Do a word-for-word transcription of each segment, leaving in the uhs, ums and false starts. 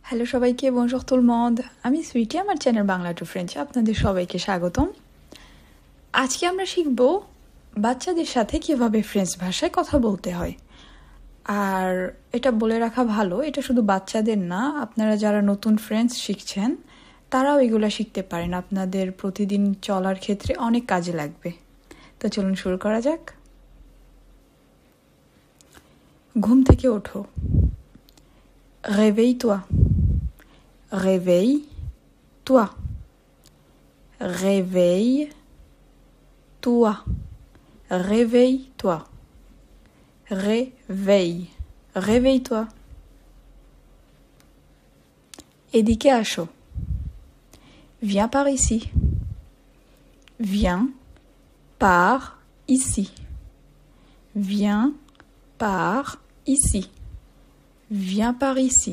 হ্যালো সবাইকে, bonjour tout le monde. আমি সুইটি, আমার চ্যানেল বাংলা টু ফ্রেঞ্চ আপনাদের সবাইকে স্বাগতম। আজকে আমরা শিখব বাচ্চাদের সাথে কিভাবে ফ্রেঞ্চ ভাষায় কথা বলতে হয়। আর এটা বলে রাখা ভালো, এটা শুধু বাচ্চাদের না, আপনারা যারা নতুন ফ্রেঞ্চ শিখছেন তারাও এগুলো শিখতে পারেন, আপনাদের প্রতিদিন চলার ক্ষেত্রে অনেক কাজে লাগবে। তো চলুন শুরু করা যাক। ঘুম থেকে ওঠো, réveille-toi. Réveille-toi. Réveille-toi. Réveille-toi. Réveille. Réveille-toi. Édique à chaud. Viens par ici. Viens par ici. Viens par ici. Viens par ici.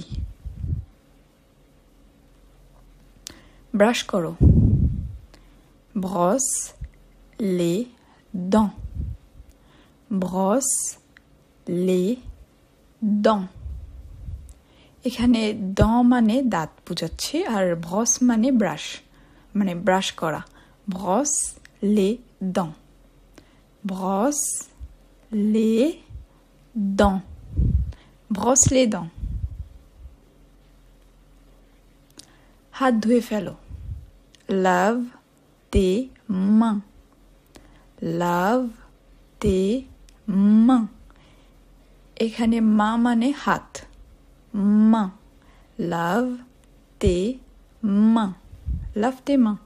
Brush koro. Brosse les dents. Brosse les dents. এখানে dents মানে দাঁত বুঝাচ্ছে, আর ব্রস মানে ব্রাশ, মানে ব্রাশ করা। Brosse les dents. Brosse les dents. Brosse les dents. হাত ধুয়ে ফেলো, lave tes mains. Lave tes mains. এখানে মা মানে হাত, main. Lave tes mains. Lave tes mains.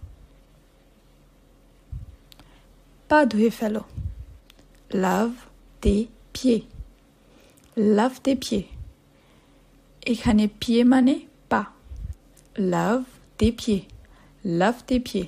পা ধুয়ে ফেলো, lave tes pieds. Lave tes pieds. এখানে pied মানে পা, lave tes pieds. Lave tes pieds.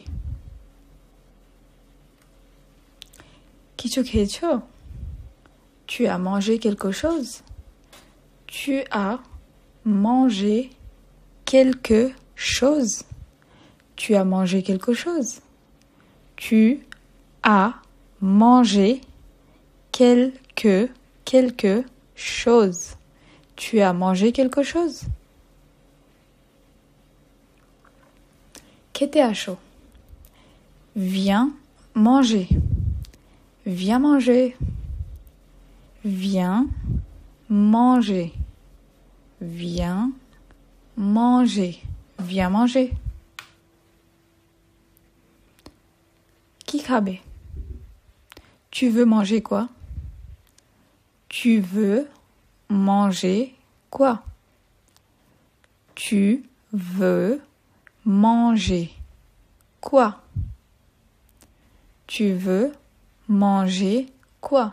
কিছু খেয়েছো? Tu as mangé quelque chose? Tu as mangé quelque chose. Tu as mangé quelque chose. Tu as mangé quelque quelque chose. Tu as mangé quelque chose. খেতে আসো, viens manger. Viens manger. Viens manger. Viens manger. Viens manger. Qui খাবে? Tu veux manger quoi? Tu veux manger quoi? Tu veux manger quoi? Tu veux manger quoi?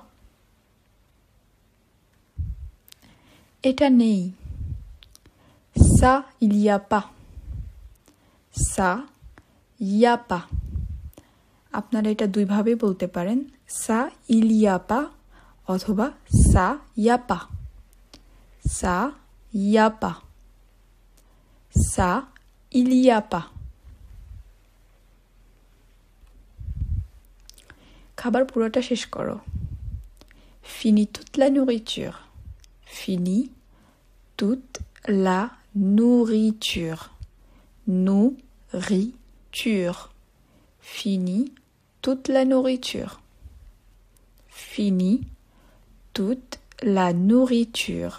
এটা নেই, ça il y a pas. Ça y a pas. আপনারা এটা দুই ভাবে বলতে পারেন, ça il y a pas অথবা ça y a pas. Ça y a pas. Ça il y a pas. খাবার পুরোটা শেষ করো, finis toute la nourriture. Finis toute la nourriture. Nourriture. Finis toute la nourriture. Finis toute la nourriture.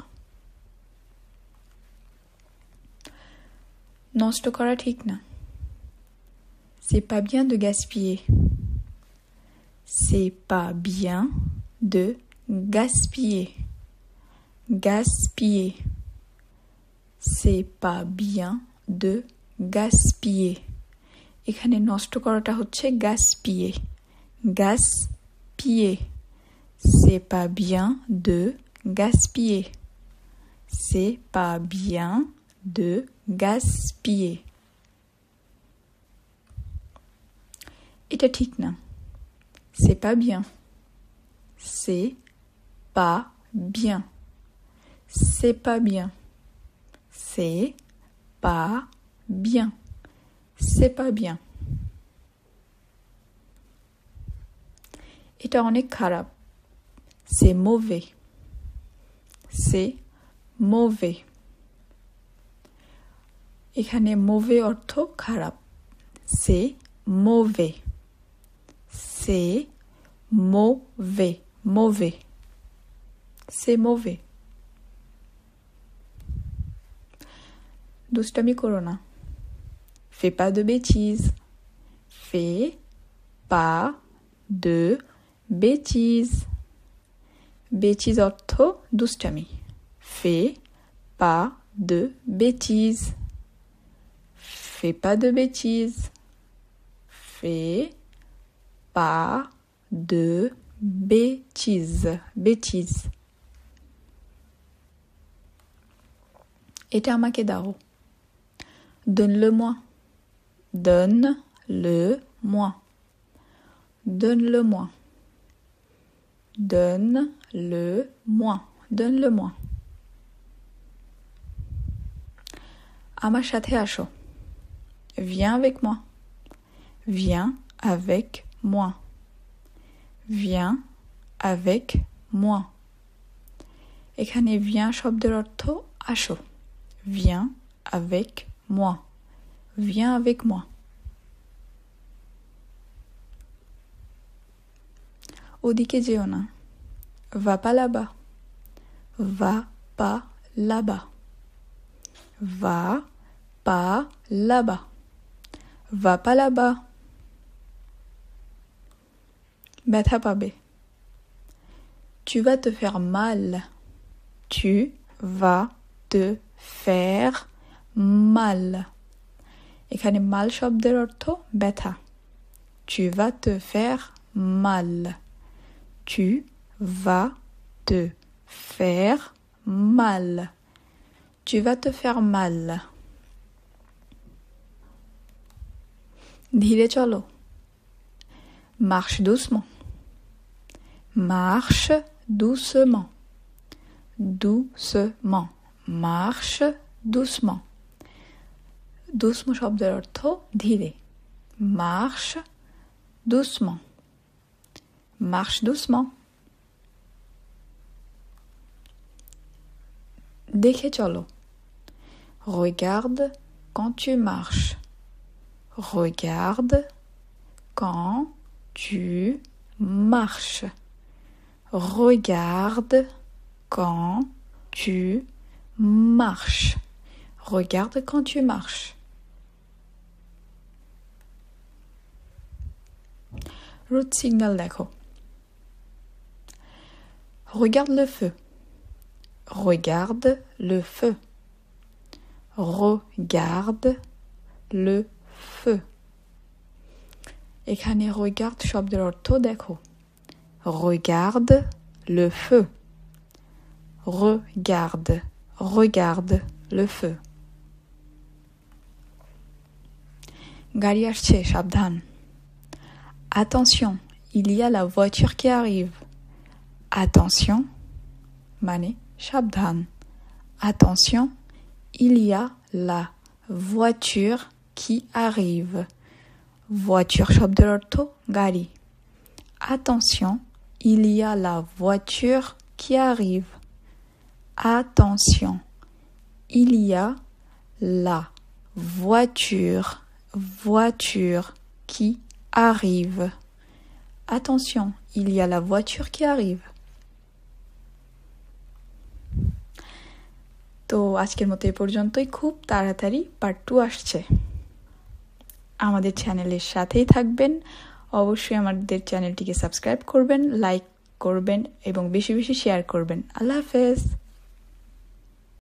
নষ্ট করা ঠিক না, c'est pas bien de gaspiller. C'est pas bien de gaspiller. Gaspiller. C'est pas bien de gaspiller. এখানে নষ্ট করাটা হচ্ছে gaspiller. Gaspiller. C'est pas bien de gaspiller. C'est pas bien de gaspiller. এটা ঠিক না, c'est pas bien. C'est pas bien. C'est pas bien. C'est pas bien. C'est pas bien. এটা অনেক খারাপ, c'est mauvais. C'est mauvais. এখানে mauvais অর্থ খারাপ, c'est mauvais, c'est mauvais, mauvais, c'est mauvais. দুষ্টামি করো না, fais pas de bêtises, fais pas de bêtises. Bêtises অর্থ দুষ্টামি, fais pas de bêtises, fais pas de bêtises, fais pas de bêtises, bêtises. এটা আমাকে দাও, donne-le-moi, donne-le-moi, donne-le-moi, donne-le-moi, donne-le-moi. আমার সাথে আসো, viens avec moi, viens avec moi, viens avec moi. এখানে viens শব্দের অর্থ আসো, viens avec moi, viens avec moi. ওদিকে যেও না, va pas là-bas, va pas là-bas, va pas là-bas, va pas là-bas. ব্যথা পাবে, tu vas te faire mal, tu vas te faire mal. এখানে mal শব্দের অর্থ ব্যথা, tu vas te faire mal, tu vas te faire mal, tu vas te faire mal. ধীরে চলো, marche doucement, marche doucement, doucement, marche doucement. doucement শব্দের অর্থ ধীরে, marche doucement, marche doucement. দেখে চলো, regarde quand tu marches, regarde quand tu marches, regarde quand tu marches, regarde quand tu marches. Route signal দেখো, regarde le feu, regarde le feu, regarde le feu. এখানে regarde শব্দের অর্থ দেখো, regarde le feu, regarde, regarde le feu. গাড়ি আসছে, সাবধান, attention, il y a la voiture qui arrive, attention মানে সাবধান, attention, il y a la voiture qui arrive, voiture শব্দের অর্থ গাড়ি, attention, il y a la voiture qui arrive, attention, il y a la voiture, voiture qui arrive, attention, il y a la voiture qui arrive. তো আজকের মতো এই পর্যন্তই, খুব তাড়াতাড়ি পার্ট টু আসছে। আমাদের চ্যানেলের সাথেই থাকবেন, অবশ্যই আমাদের চ্যানেলটিকে সাবস্ক্রাইব করবেন, লাইক করবেন এবং বেশি বেশি শেয়ার করবেন। আল্লাহ হাফেজ।